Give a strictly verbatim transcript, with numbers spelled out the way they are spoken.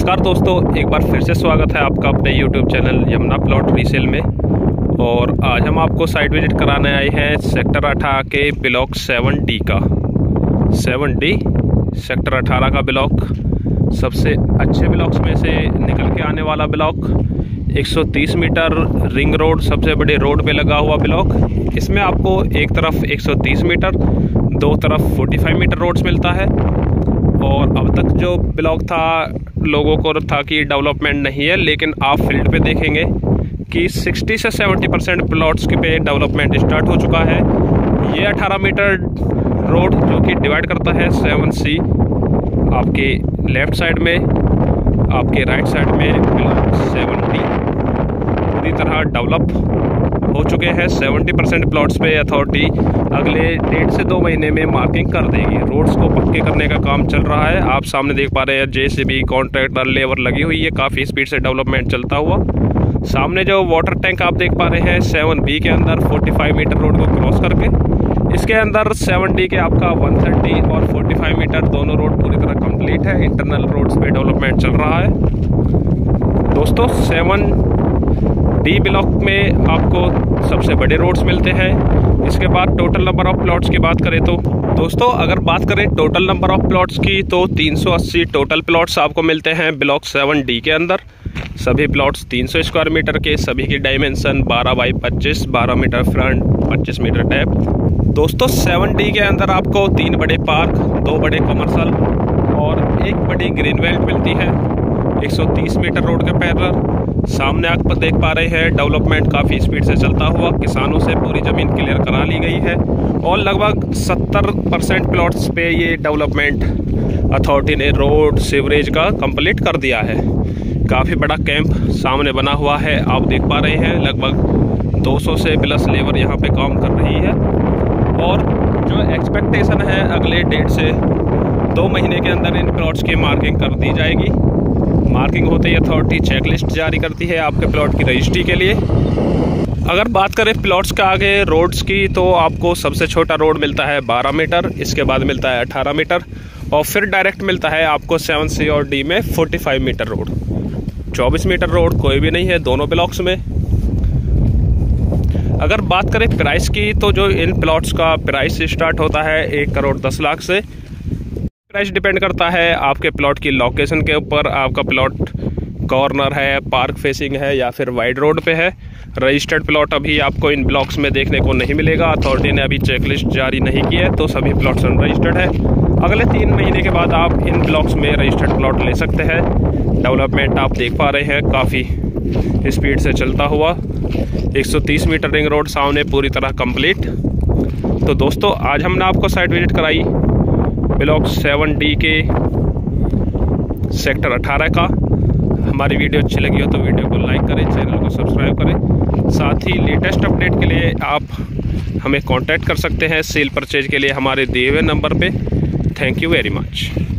नमस्कार दोस्तों, एक बार फिर से स्वागत है आपका अपने YouTube channel Yamuna plot resale में। और आज हम आपको साइट विजिट कराने आए हैं सेक्टर अठारह के ब्लॉक सेवन डी का। सेवन डी सेक्टर अठारह का ब्लॉक सबसे अच्छे ब्लॉक्स में से निकल के आने वाला ब्लॉक। एक सौ तीस मीटर रिंग रोड सबसे बड़े रोड पे लगा हुआ ब्लॉक। इसमें आपको एक तरफ एक सौ तीस मीटर, दो तरफ पैंतालीस मीटर रोड्स मिलता है। और अब तक जो ब्लॉक था लोगों को था कि डेवलपमेंट नहीं है, लेकिन आप फील्ड पे देखेंगे कि साठ से सत्तर परसेंट प्लॉट्स के पे डेवलपमेंट स्टार्ट हो चुका है। ये अठारह मीटर रोड जो कि डिवाइड करता है सेवन सी, आपके लेफ़्ट साइड में, आपके राइट साइड में ब्लॉक सेवन डी पूरी तरह डेवलप हो चुके हैं। सत्तर परसेंट प्लॉट्स पे अथॉरिटी अगले डेढ़ से दो महीने में मार्किंग कर देगी। रोड्स को पक्के करने का काम चल रहा है। आप सामने देख पा रहे हैं जेसीबी, कॉन्ट्रैक्टर, लेबर लगी हुई है। काफ़ी स्पीड से डेवलपमेंट चलता हुआ। सामने जो वाटर टैंक आप देख पा रहे हैं सेवन बी के अंदर पैंतालीस मीटर रोड को क्रॉस करके, इसके अंदर सेवन डी के आपका एक सौ तीस और पैंतालीस मीटर दोनों रोड पूरी तरह कंप्लीट है। इंटरनल रोड्स पे डेवलपमेंट चल रहा है दोस्तों। सेवन डी ब्लॉक में आपको सबसे बड़े रोड्स मिलते हैं। इसके बाद टोटल नंबर ऑफ प्लॉट्स की बात करें तो दोस्तों, अगर बात करें टोटल नंबर ऑफ प्लॉट्स की तो तीन सौ अस्सी टोटल प्लॉट्स आपको मिलते हैं ब्लॉक सेवन डी के अंदर। सभी प्लॉट्स तीन सौ स्क्वायर मीटर के, सभी की डायमेंशन बारह बाई पच्चीस, बारह मीटर फ्रंट, पच्चीस मीटर डेप्थ। दोस्तों सेवन डी के अंदर आपको तीन बड़े पार्क, दो बड़े कमर्शियल और एक बड़ी ग्रीन बेल्ट मिलती है एक सौ तीस मीटर रोड के पैरेलल। सामने आप देख पा रहे हैं डेवलपमेंट काफ़ी स्पीड से चलता हुआ। किसानों से पूरी ज़मीन क्लियर करा ली गई है और लगभग सत्तर परसेंट प्लॉट्स पे ये डेवलपमेंट अथॉरिटी ने रोड सीवरेज का कंप्लीट कर दिया है। काफ़ी बड़ा कैंप सामने बना हुआ है, आप देख पा रहे हैं। लगभग दो सौ से प्लस लेबर यहाँ पे काम कर रही है। और जो एक्सपेक्टेशन है अगले डेढ़ से दो महीने के अंदर इन प्लॉट्स की मार्किंग कर दी जाएगी। मार्किंग होते ही अथॉरिटी चेकलिस्ट जारी करती है आपके प्लॉट की रजिस्ट्री के लिए। अगर बात करें प्लॉट्स का आगे रोड्स की तो आपको सबसे छोटा रोड मिलता है बारह मीटर, इसके बाद मिलता है अठारह मीटर और फिर डायरेक्ट मिलता है आपको सेवन सी और डी में पैंतालीस मीटर रोड। चौबीस मीटर रोड कोई भी नहीं है दोनों ब्लॉक्स में। अगर बात करें प्राइस की तो जो इन प्लॉट्स का प्राइस स्टार्ट होता है एक करोड़ दस लाख से। प्राइस डिपेंड करता है आपके प्लॉट की लोकेशन के ऊपर। आपका प्लॉट कॉर्नर है, पार्क फेसिंग है या फिर वाइड रोड पे है। रजिस्टर्ड प्लॉट अभी आपको इन ब्लॉक्स में देखने को नहीं मिलेगा। अथॉरिटी ने अभी चेकलिस्ट जारी नहीं की है तो सभी प्लॉट्स अनरजिस्टर्ड है। अगले तीन महीने के बाद आप इन ब्लॉक्स में रजिस्टर्ड प्लॉट ले सकते हैं। डेवलपमेंट आप देख पा रहे हैं काफ़ी स्पीड से चलता हुआ। एक सौ तीस मीटर रिंग रोड सामने पूरी तरह कंप्लीट। तो दोस्तों आज हमने आपको साइट विजिट कराई ब्लॉक सेवन डी के सेक्टर अठारह का। हमारी वीडियो अच्छी लगी हो तो वीडियो को लाइक करें, चैनल को सब्सक्राइब करें। साथ ही लेटेस्ट अपडेट के लिए आप हमें कांटेक्ट कर सकते हैं सेल परचेज के लिए हमारे दिए हुए नंबर पे। Thank you very much.